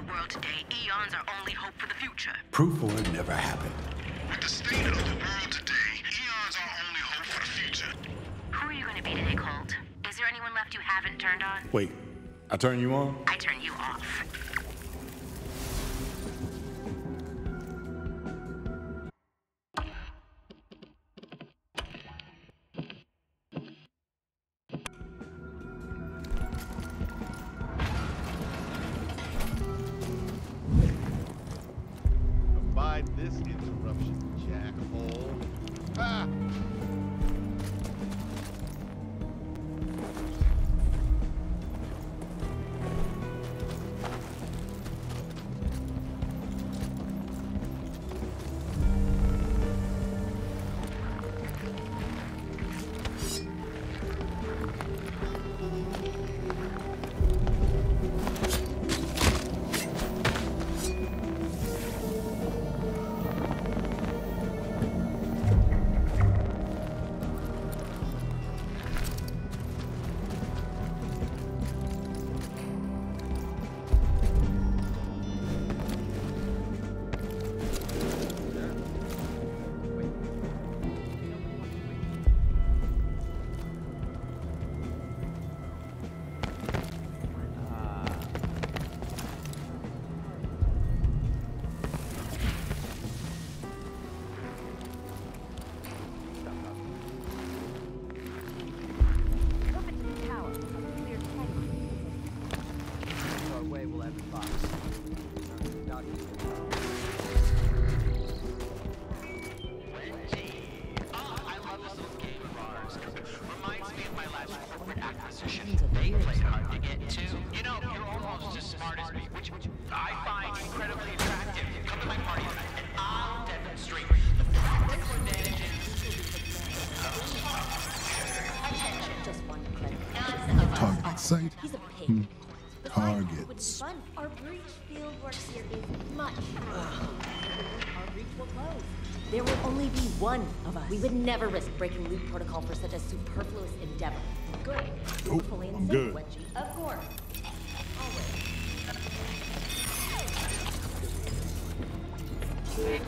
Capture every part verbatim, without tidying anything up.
world today, eons are only hope for the future. Proof for it never happened. With the state of the world today, eons are only hope for the future. Who are you going to be today, Colt? Is there anyone left you haven't turned on? Wait, I turn you on? I turn you off. Abide this interruption, jackhole. Ha! They play hard to get to. You know, you're almost as smart as me, which I find incredibly attractive. Come to my party and I'll demonstrate the practical advantages. Attention, just one click. Target sight. He's a pig. Hmm. The Target. would fun. Our breach field work here is much. Our breach will close. There will only be one of us. We would never risk breaking loot protocol for such a superfluous endeavor. Good. Nope, Hopefully I'm good. Wedgie. Of course. Always.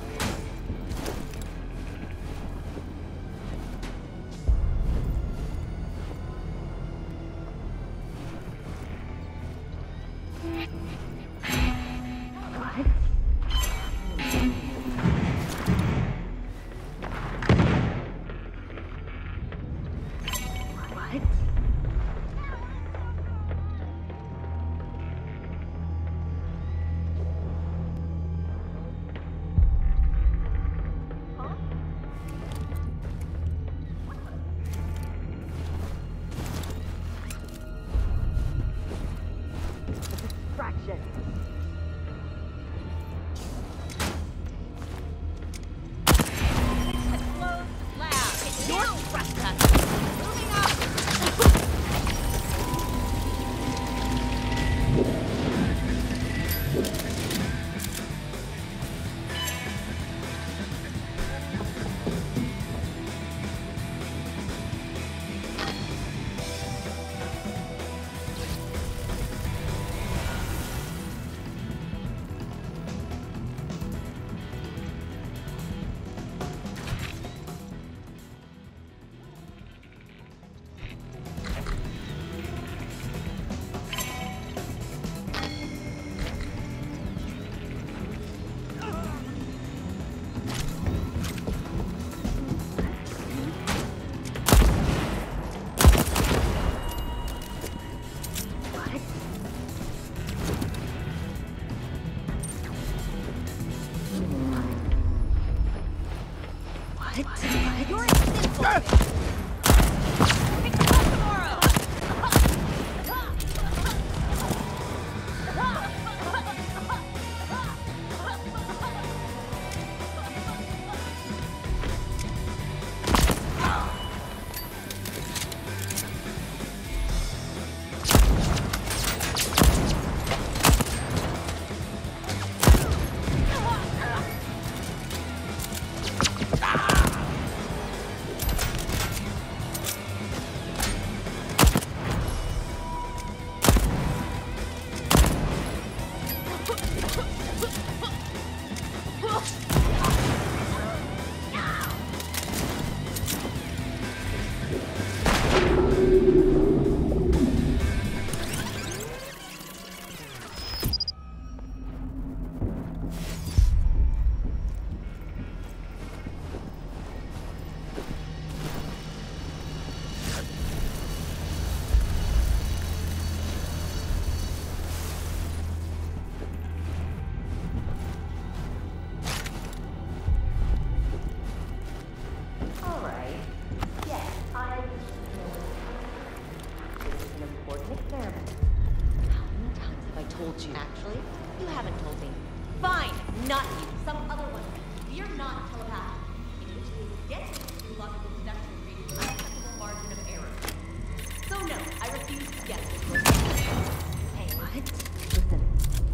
you. Actually, you haven't told me. Fine, not you. Some other one. You're not telepathic. In which case, getting to logical deduction creates an unacceptable margin of error. So no, I refuse to guess this was. Hey, what? Listen.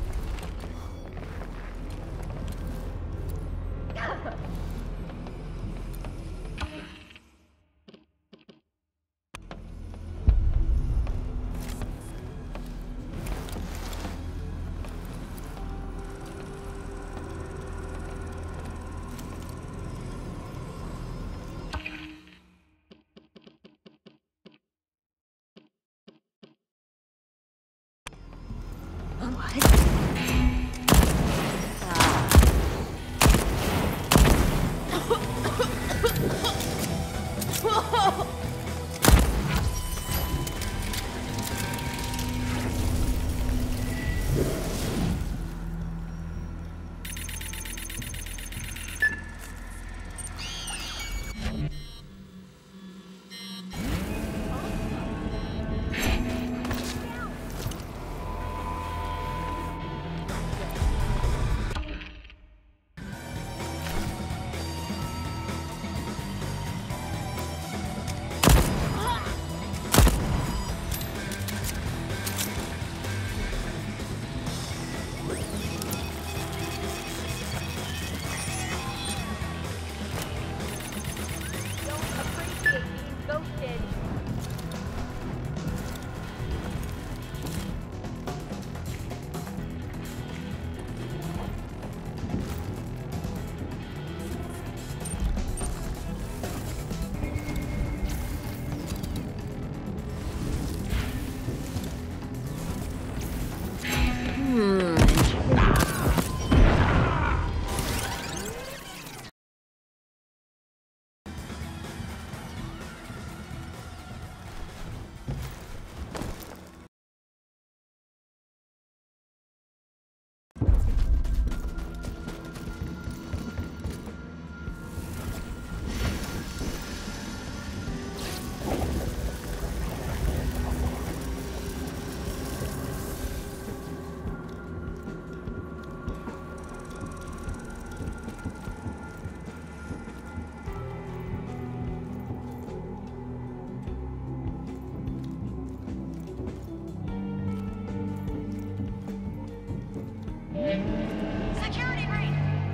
Security breach!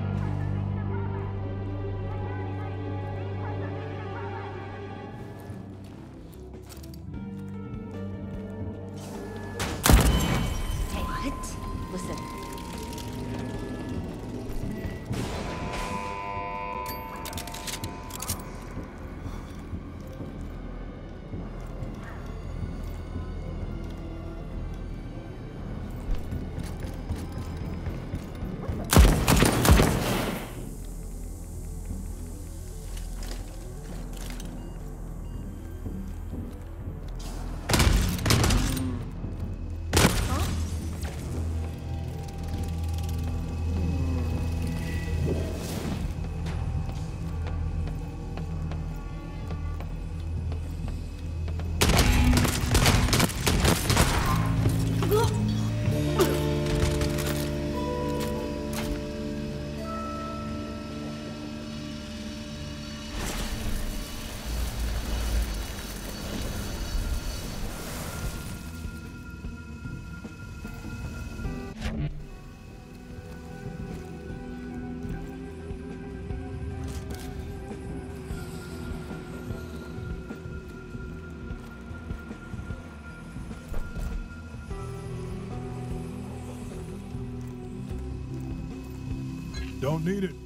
Hey, what? Listen. Don't need it.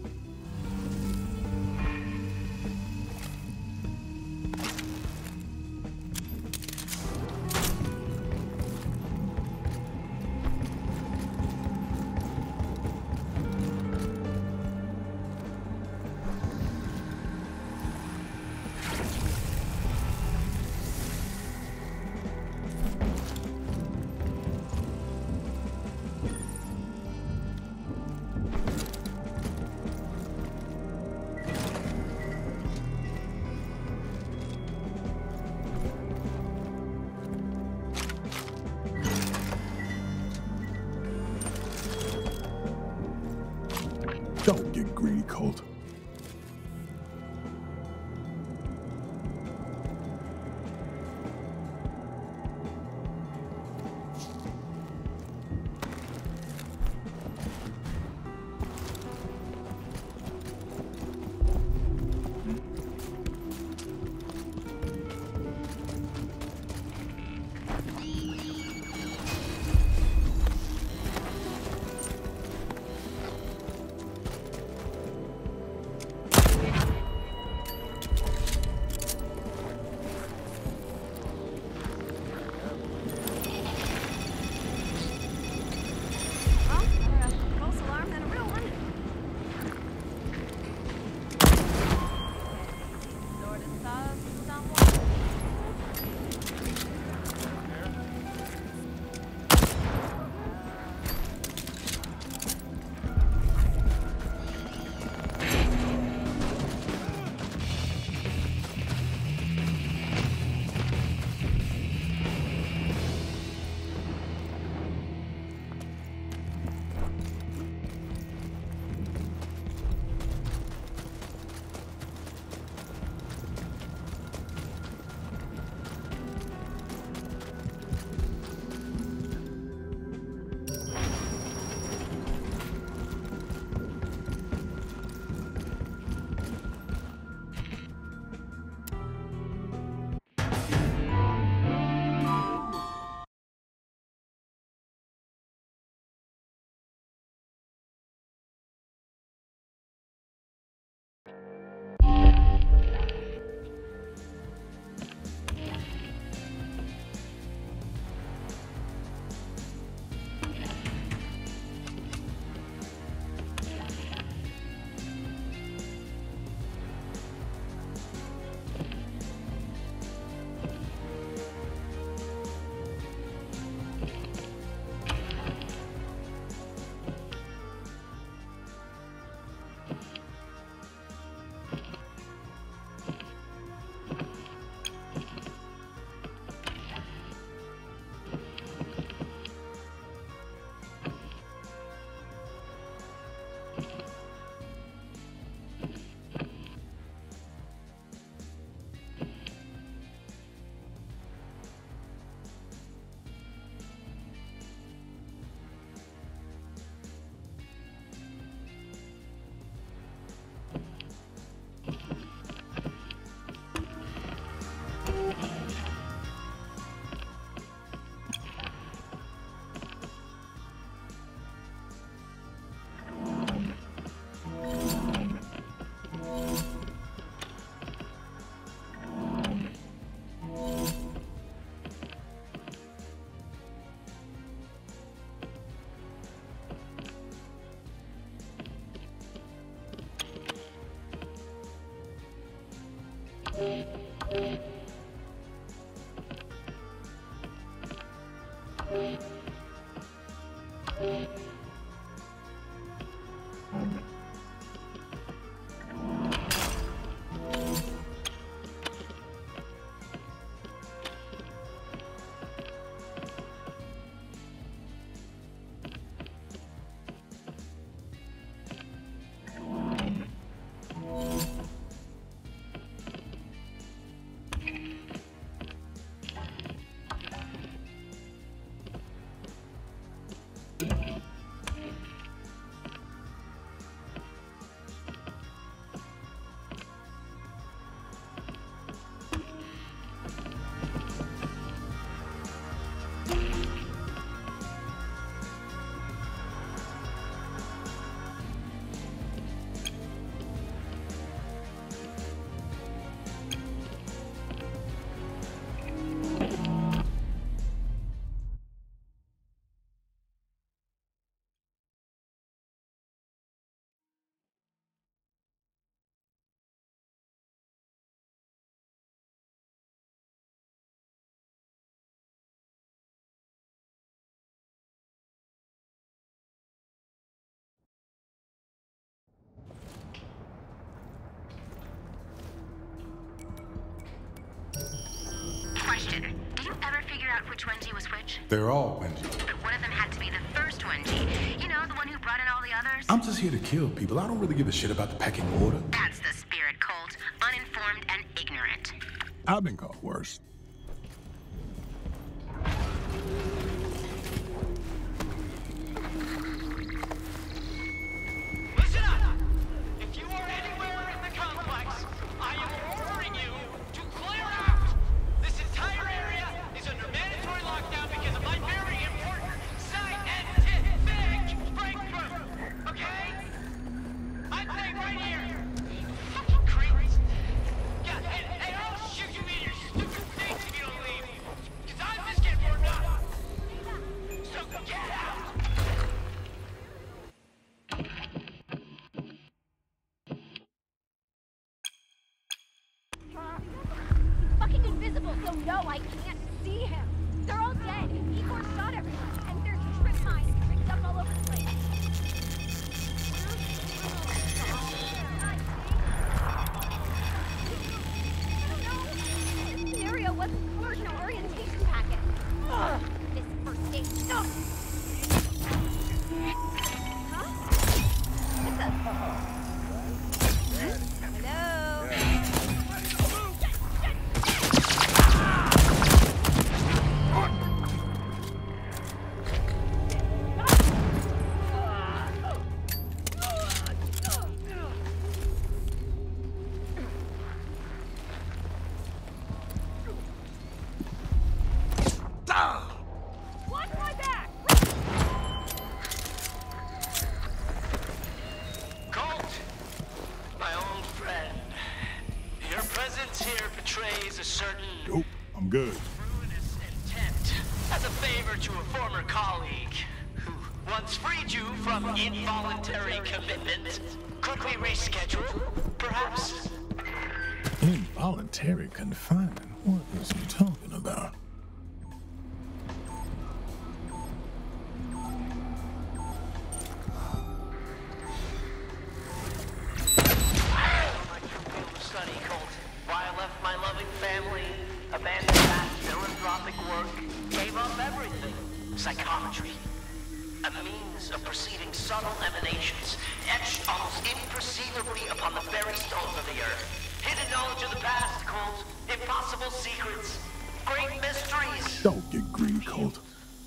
cold. Question. Did you ever figure out which Wendy was which? They're all Wendy. But one of them had to be the first Wendy. You know, the one who brought in all the the others? I'm just here to kill people. I don't really give a shit about the pecking order. That's the spirit, Colt. Uninformed and ignorant. I've been called worse. Listen up! If you are anywhere in the complex, I am ordering you to clear out! This entire area is under mandatory lockdown because of my very important scientific breakthrough! Okay? I'm saying right here! Fucking creeps! Yeah, and, and I'll shoot you in your stupid face if you don't leave! Because I'm just getting warmed up! So get out! Fucking invisible, so no, I can't see him. They're all dead. Igor shot everyone, and there's trip mines rigged up all over the place. I don't know. This scenario wasn't covered in an orientation packet. Ugh, this first aid sucks. Huh? What's up? Hello? Watch my back! Colt, my old friend, your presence here betrays a certain Nope, I'm good. ruinous intent as a favor to a former colleague who once freed you from involuntary commitment. Could we reschedule, perhaps? Involuntary confinement? What is he talking about? Like you feel the study, Colt. Why I left my loving family, abandoned that philanthropic work, gave up everything. Psychometry. A means of perceiving subtle emanations, etched almost imperceivably upon the very stones of the earth. Hidden knowledge of the past, Colt. Impossible secrets. Great mysteries. Don't get green, Colt.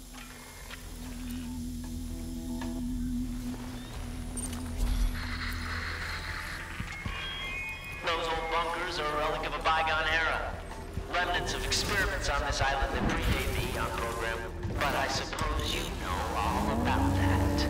Those old bunkers are a relic of a bygone era. Remnants of experiments on this island that predate the Eon program. But I suppose you know all about that.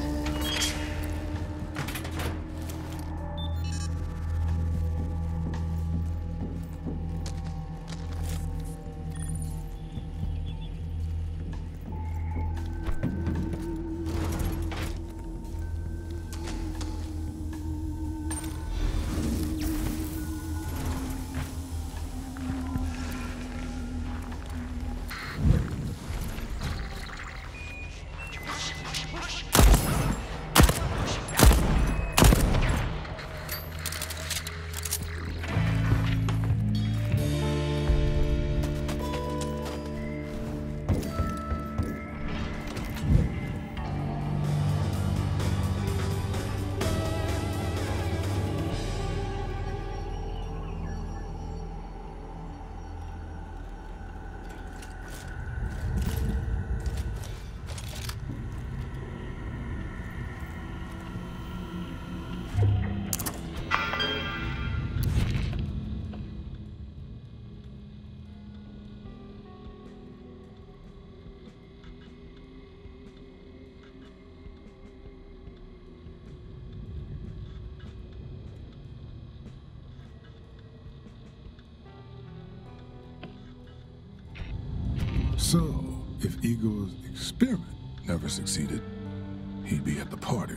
So, if Igor's experiment never succeeded, he'd be at the party.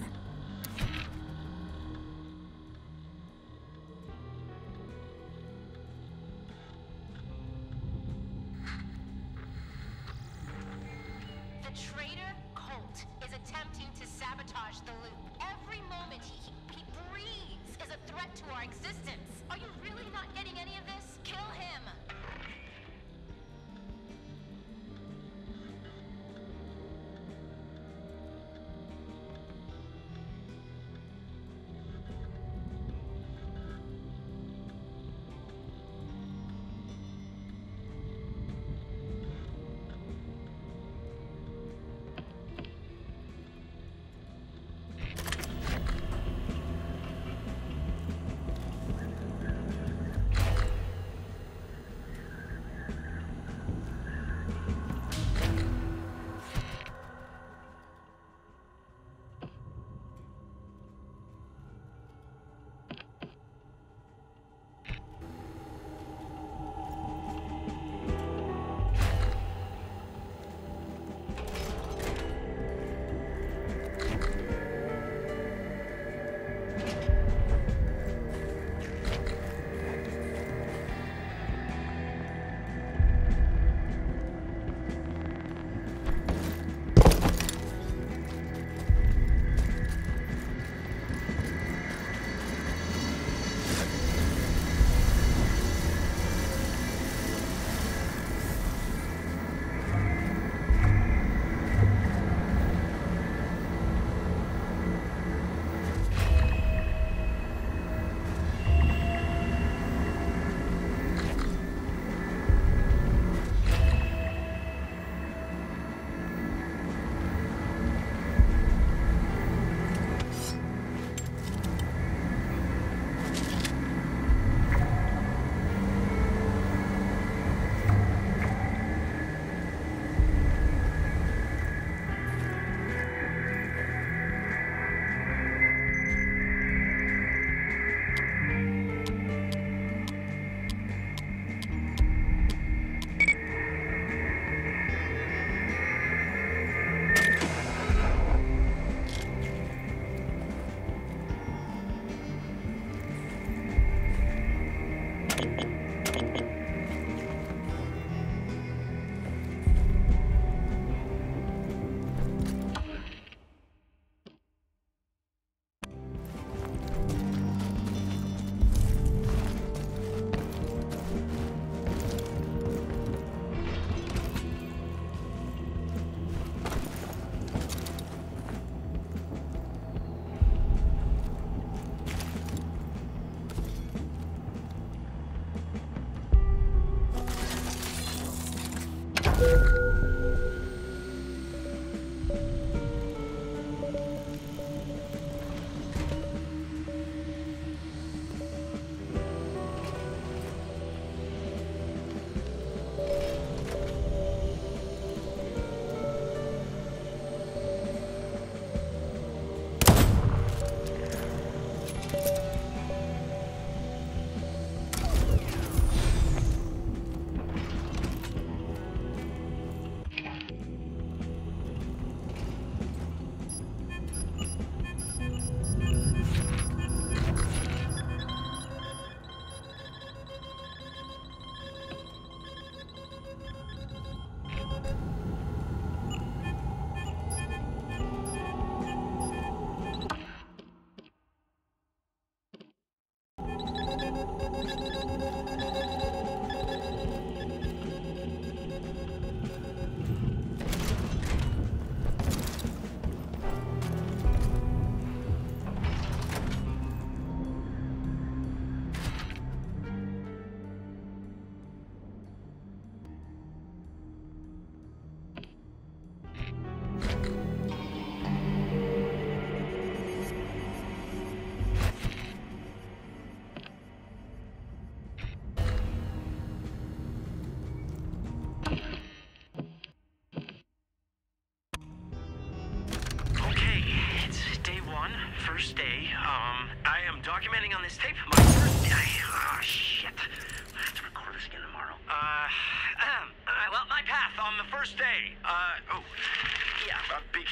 The traitor, Colt, is attempting to sabotage the loop. Every moment he, he breathes is a threat to our existence. Are you really not getting any of this? Kill him!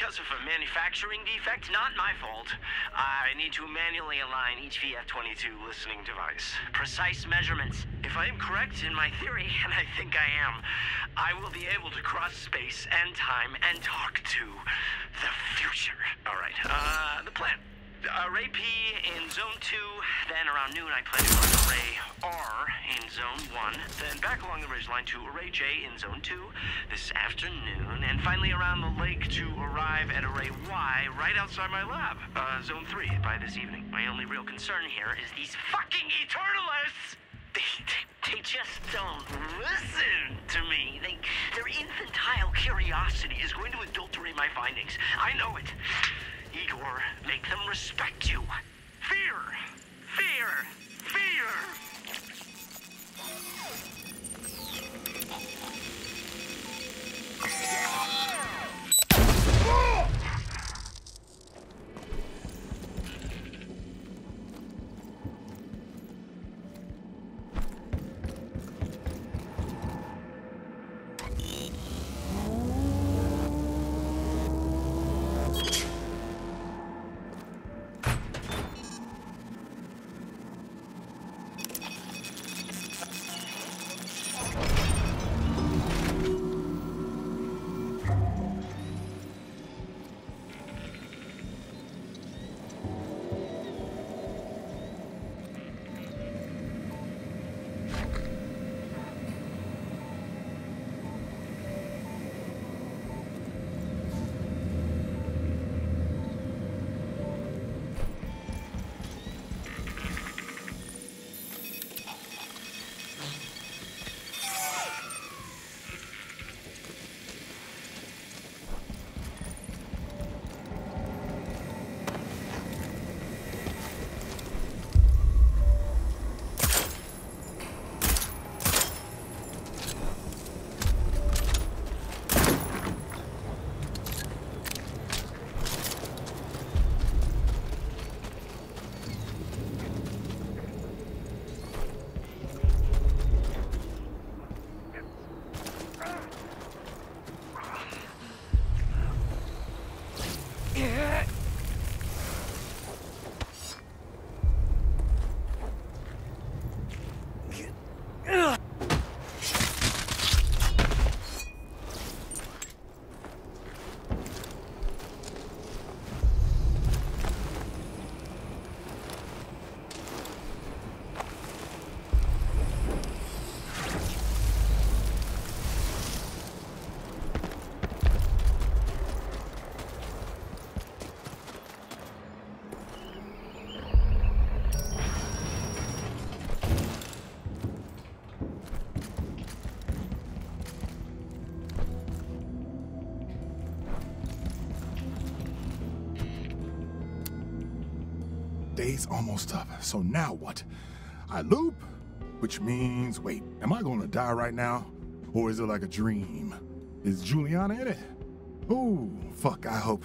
because of a manufacturing defect, not my fault. I need to manually align each V F twenty-two listening device. Precise measurements. If I am correct in my theory, and I think I am, I will be able to cross space and time and talk to the future. All right, uh, the plan. Array P in Zone two, then around noon I plan to run Array R in Zone one, then back along the ridgeline to Array J in Zone two this afternoon, and finally around the lake to arrive at Array Y right outside my lab, uh, Zone three by this evening. My only real concern here is these fucking Eternalists! They, they, they just don't listen to me. They, their infantile curiosity is going to adulterate my findings. I know it. Igor, make them respect you. Fear! Fear! Fear! Day's almost up, so now what? I loop, which means, wait, am I gonna die right now? Or is it like a dream? Is Juliana in it? Ooh, fuck, I hope.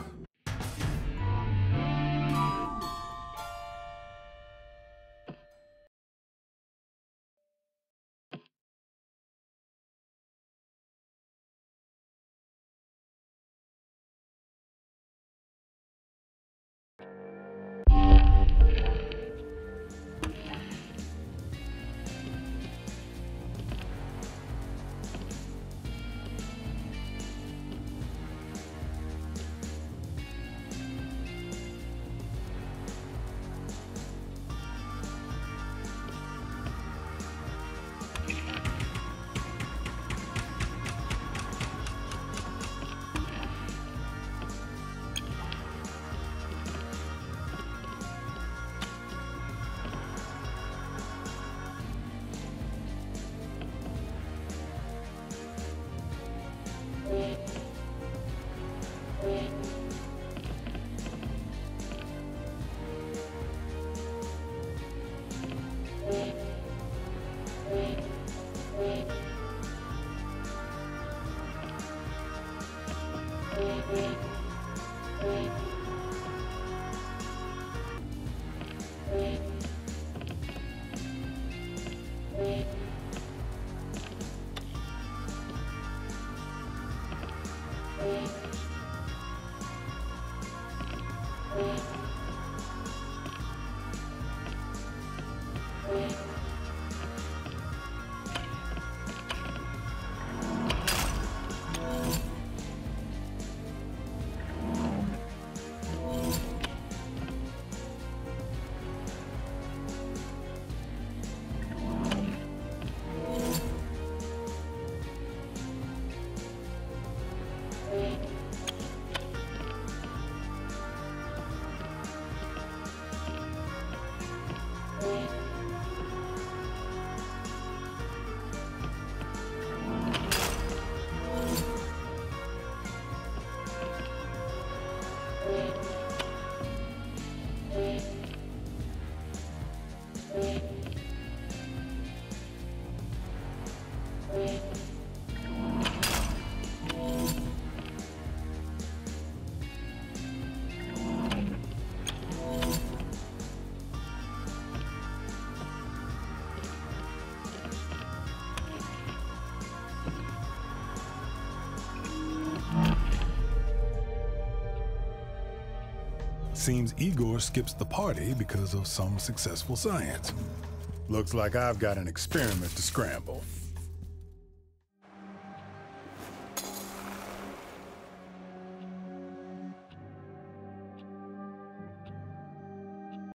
Seems Igor skips the party because of some successful science. Looks like I've got an experiment to scramble.